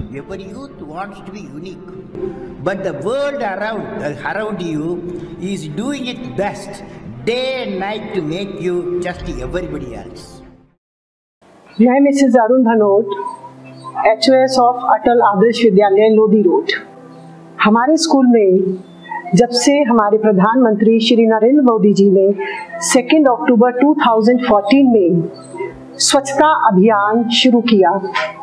Every youth wants to be unique. But the world around you is doing its best day and night to make you just everybody else. मैं Mrs Arun Dhanot, HOS of Atal Adarsh Vidyalaya Lodhi road. हमारे school में जब से हमारे प्रधानमंत्री श्री नरेंद्र मोदी जी ने 2 अक्टूबर 2014 में स्वच्छता अभियान शुरू किया,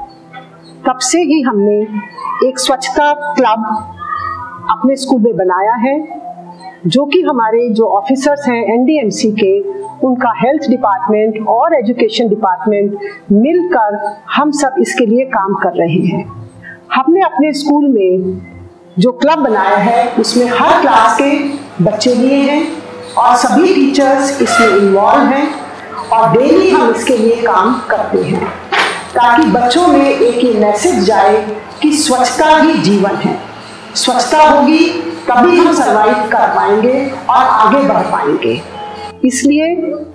तब से ही हमने एक स्वच्छता क्लब अपने स्कूल में बनाया है, जो कि हमारे जो ऑफिसर्स हैं NDMC के, उनका हेल्थ डिपार्टमेंट और एजुकेशन डिपार्टमेंट मिलकर हम सब इसके लिए काम कर रहे हैं। हमने अपने स्कूल में जो क्लब बनाया है उसमें हर क्लास के बच्चे लिए हैं और सभी टीचर्स इसमें इन्वॉल्व हैं और डेली हम इसके लिए काम करते हैं, ताकि बच्चों में एक ये मैसेज जाए कि स्वच्छता ही जीवन है। स्वच्छता होगी तभी हम सर्वाइव कर पाएंगे और आगे बढ़ पाएंगे। इसलिए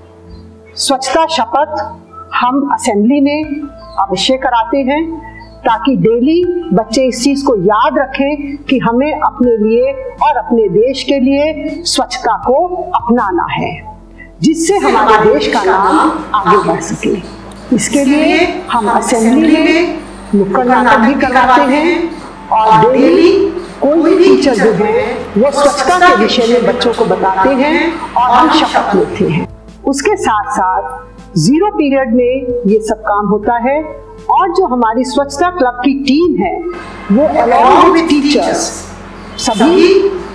स्वच्छता शपथ हम असेंबली में अवश्य कराते हैं, ताकि डेली बच्चे इस चीज को याद रखें कि हमें अपने लिए और अपने देश के लिए स्वच्छता को अपनाना है, जिससे हमारे देश का नाम आगे बढ़ सके। इसके लिए हम असेंबली में नुक्कड़ नाटक भी करवाते हैं और डेली कोई भी टीचर जो है वो स्वच्छता के विषय में बच्चों को बताते हैं और हम शपथ लेते हैं। उसके साथ साथ 0 पीरियड में ये सब काम होता है और जो हमारी स्वच्छता क्लब की टीम है वो अलॉन्ग विद टीचर्स सभी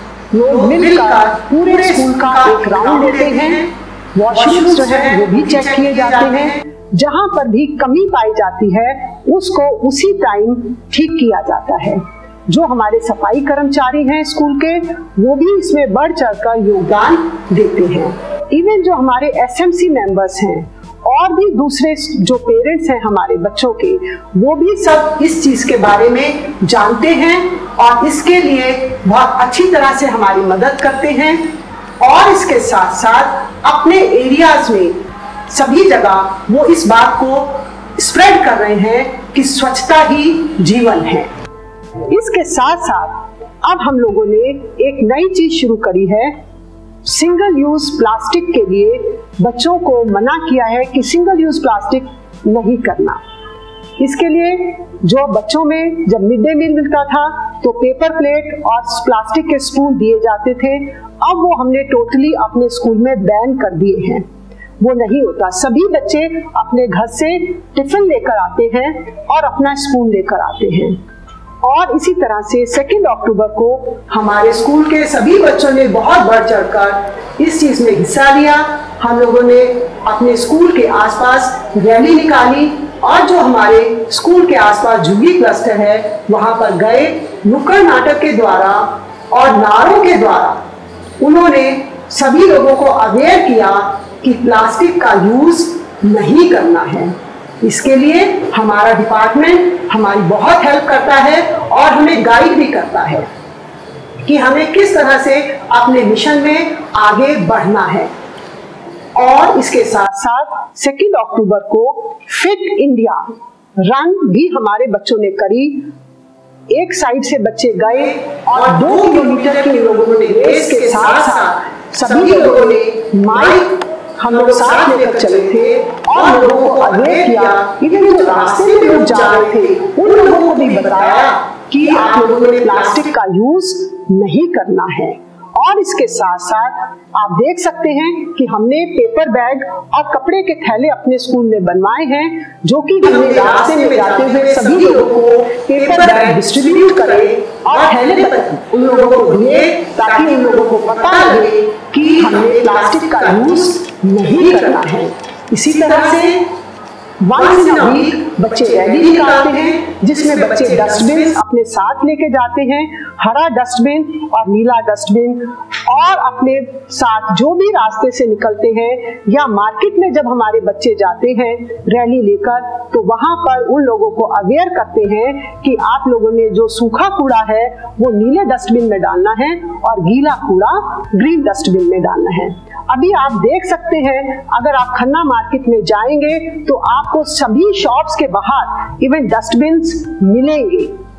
लोग मिलकर पूरे स्कूल का एक राउंड लेते हैं। वॉशरूम्स जो है वो भी चेक किए जाते हैं, जहां पर भी कमी पाई जाती है उसको उसी टाइम ठीक किया जाता है। जो हमारे सफाई कर्मचारी हैं स्कूल के, वो भी इसमें बढ़ चढ़कर योगदान देते हैं। इवन जो हमारे SMC मेंबर्स हैं और भी दूसरे जो पेरेंट्स हैं हमारे बच्चों के, वो भी सब इस चीज के बारे में जानते हैं और इसके लिए बहुत अच्छी तरह से हमारी मदद करते हैं। और इसके साथ साथ अपने एरियाज में सभी जगह वो इस बात को स्प्रेड कर रहे हैं कि स्वच्छता ही जीवन है। इसके साथ साथ अब हम लोगों ने एक नई चीज शुरू करी है। सिंगल यूज प्लास्टिक के लिए बच्चों को मना किया है कि सिंगल यूज प्लास्टिक नहीं करना। इसके लिए जो बच्चों में जब मिड डे मील मिलता था तो पेपर प्लेट और प्लास्टिक के स्पून दिए जाते थे, अब वो हमने टोटली अपने स्कूल में बैन कर दिए हैं। वो नहीं होता, सभी बच्चे अपने घर से टिफिन लेकर आते हैं और अपना स्पून लेकर आते हैं। और इसी तरह से 2 अक्टूबर को हमारे स्कूल के सभी बच्चों ने बहुत बढ़ चढ़कर इस चीज में हिस्सा लिया। हम लोगों ने अपने स्कूल के आसपास रैली निकाली और जो हमारे स्कूल के आसपास झुग्गी क्लस्टर है वहां पर गए, नुक्कड़ नाटक के द्वारा और नारों के द्वारा उन्होंने सभी लोगों को अवेयर किया कि प्लास्टिक का यूज नहीं करना है। इसके लिए हमारा डिपार्टमेंट हमारी बहुत हेल्प करता है और हमें गाइड भी करता है कि हमें किस तरह से अपने मिशन में आगे बढ़ना है। और इसके साथ साथ 2 अक्टूबर को फिट इंडिया रन भी हमारे बच्चों ने करी। एक साइड से बच्चे गए और 2 किलोमीटर के लोगों ने रेस के साथ साथ सभी लोगों ने माइक हम लोग साथ लेकर चले थे और लोगों को अवेयर किया। इवन जो रास्ते में लोग जा रहे थे उन लोगों को भी बताया कि आप लोगों ने प्लास्टिक का यूज नहीं करना है। और इसके साथ साथ आप देख सकते हैं कि हमने पेपर बैग और कपड़े के थैले अपने स्कूल में बनवाए हैं, जो कि हमने रास्ते में जाते हुए सभी लोगों को पेपर बैग डिस्ट्रीब्यूट करें और थैले उन लोगों को दिए, ताकि उन लोगों को पता लगे कि हमें प्लास्टिक का यूज नहीं करना है। इसी तरह से वंस इन अ वीक बच्चे रैली निकालते हैं, जिसमें बच्चे डस्टबिन अपने साथ लेके जाते हैं, हरा डस्टबिन और नीला डस्टबिन, और अपने साथ जो भी रास्ते से निकलते हैं या मार्केट में जब हमारे बच्चे जाते हैं रैली लेकर, तो वहां पर उन लोगों को अवेयर करते हैं कि आप लोगों ने जो सूखा कूड़ा है वो नीले डस्टबिन में डालना है और गीला कूड़ा ग्रीन डस्टबिन में डालना है। अभी आप देख सकते हैं, अगर आप खन्ना मार्केट में जाएंगे तो आपको सभी शॉप्स के बाहर इवन डस्टबिन्स मिलेंगे।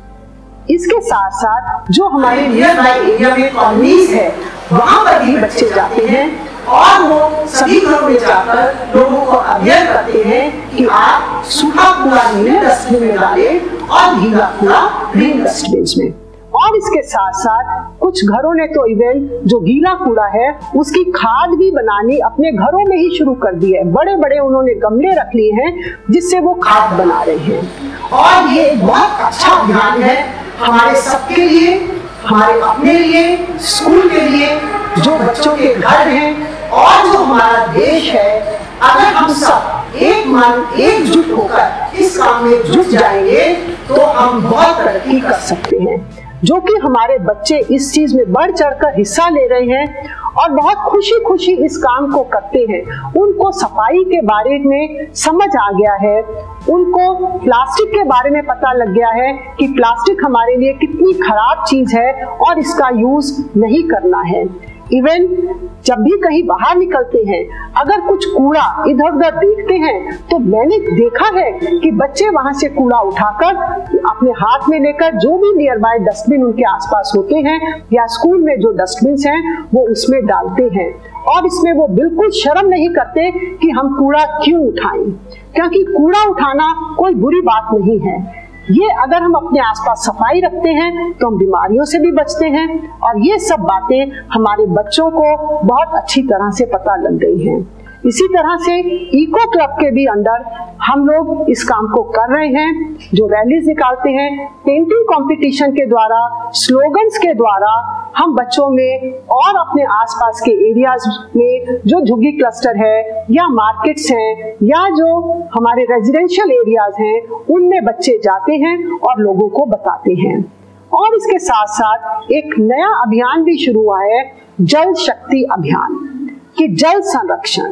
इसके साथ साथ जो हमारे नियर बाई एरिया में कॉलोनीज है वहाँ पर भी बच्चे जाते हैं और वो सभी घरों में जाकर लोगों को अवेयर करते हैं कि आप सूखा कूड़ा नीले डस्टबिन में डालें और गीला कूड़ा ग्रीन डस्टबिन में। और इसके साथ साथ कुछ घरों ने तो इवन जो गीला कूड़ा है उसकी खाद भी बनानी अपने घरों में ही शुरू कर दी है। बड़े बड़े उन्होंने गमले रख लिए हैं जिससे वो खाद बना रहे हैं। और ये बहुत अच्छा अभियान है हमारे सबके लिए, हमारे अपने लिए, स्कूल के लिए, जो बच्चों के घर हैं और जो हमारा देश है। अगर हम सब एक मन एकजुट होकर इस काम में जुट जाएंगे तो हम बहुत तरक्की कर सकते हैं। जो कि हमारे बच्चे इस चीज में बढ़ चढ़कर हिस्सा ले रहे हैं और बहुत खुशी खुशी इस काम को करते हैं। उनको सफाई के बारे में समझ आ गया है, उनको प्लास्टिक के बारे में पता लग गया है कि प्लास्टिक हमारे लिए कितनी खराब चीज है और इसका यूज नहीं करना है। इवन जब भी कहीं बाहर निकलते हैं अगर कुछ कूड़ा इधर उधर देखते हैं तो मैंने देखा है कि बच्चे वहां से कूड़ा उठाकर अपने हाथ में लेकर जो भी नियर बाय डस्टबिन उनके आसपास होते हैं या स्कूल में जो डस्टबिन हैं वो उसमें डालते हैं। और इसमें वो बिल्कुल शर्म नहीं करते कि हम कूड़ा क्यों उठाएं, क्योंकि कूड़ा उठाना कोई बुरी बात नहीं है। ये अगर हम अपने आसपास सफाई रखते हैं तो हम बीमारियों से भी बचते हैं। और ये सब बातें हमारे बच्चों को बहुत अच्छी तरह से पता लग गई हैं। इसी तरह से इको क्लब के भी अंडर हम लोग इस काम को कर रहे हैं, जो रैलीज निकालते हैं, पेंटिंग कंपटीशन के द्वारा, स्लोगन्स के द्वारा हम बच्चों में और अपने आसपास के एरियाज में जो झुग्गी क्लस्टर है या मार्केट्स हैं या जो हमारे रेजिडेंशियल एरियाज हैं उनमें बच्चे जाते हैं और लोगों को बताते हैं। और इसके साथ साथ एक नया अभियान भी शुरू हुआ है, जल शक्ति अभियान, कि जल संरक्षण।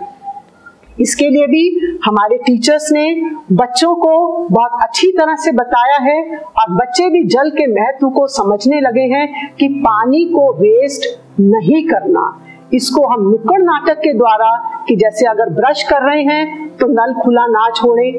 इसके लिए भी हमारे टीचर्स ने बच्चों को बहुत अच्छी तरह से बताया है और बच्चे भी जल के महत्व को समझने लगे हैं कि पानी को वेस्ट नहीं करना। इसको हम नुक्कड़ नाटक के द्वारा, कि जैसे अगर ब्रश कर रहे हैं तो नल खुला ना छोड़ें,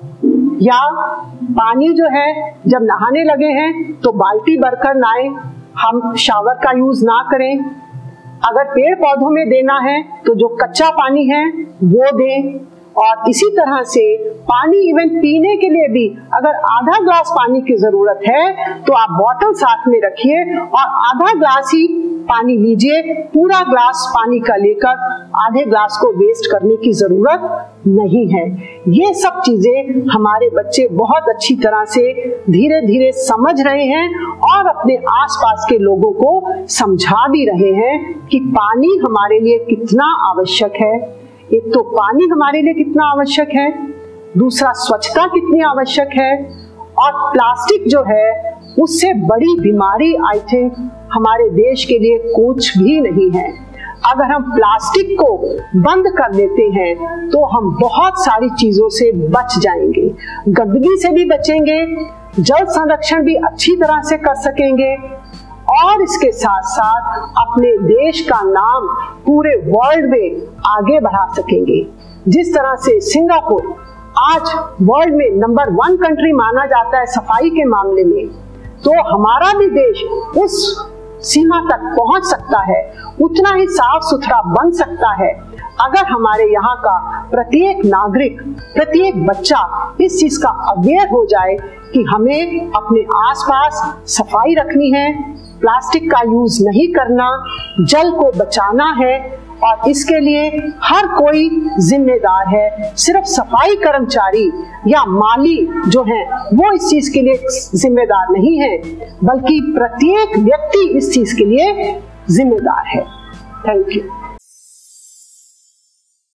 या पानी जो है जब नहाने लगे हैं तो बाल्टी भरकर नहाएं, हम शावर का यूज ना करें। अगर पेड़ पौधों में देना है तो जो कच्चा पानी है वो दें। और इसी तरह से पानी इवन पीने के लिए भी अगर आधा ग्लास पानी की जरूरत है तो आप बोतल साथ में रखिए और आधा ग्लास ही पानी लीजिए, पूरा ग्लास पानी का लेकर आधे ग्लास को वेस्ट करने की जरूरत नहीं है। ये सब चीजें हमारे बच्चे बहुत अच्छी तरह से धीरे धीरे समझ रहे हैं और अपने आसपास के लोगों को समझा भी रहे हैं कि पानी हमारे लिए कितना आवश्यक है। एक तो पानी हमारे लिए कितना आवश्यक है, दूसरा स्वच्छता कितनी आवश्यक है, और प्लास्टिक जो है उससे बड़ी बीमारी आई थिंक हमारे देश के लिए कुछ भी नहीं है। अगर हम प्लास्टिक को बंद कर देते हैं तो हम बहुत सारी चीजों से बच जाएंगे, गंदगी से भी बचेंगे, जल संरक्षण भी अच्छी तरह से कर सकेंगे और इसके साथ साथ अपने देश का नाम पूरे वर्ल्ड में आगे बढ़ा सकेंगे। जिस तरह से सिंगापुर आज वर्ल्ड में नंबर 1 कंट्री माना जाता है सफाई के मामले में, तो हमारा भी देश उस सीमा तक पहुंच सकता है, उतना ही साफ सुथरा बन सकता है अगर हमारे यहाँ का प्रत्येक नागरिक, प्रत्येक बच्चा इस चीज का अवेयर हो जाए कि हमें अपने आसपास सफाई रखनी है, प्लास्टिक का यूज नहीं करना, जल को बचाना है और इसके लिए हर कोई जिम्मेदार है। सिर्फ सफाई कर्मचारी या माली जो है वो इस चीज के लिए जिम्मेदार नहीं है, बल्कि प्रत्येक व्यक्ति इस चीज के लिए जिम्मेदार है। Thank you.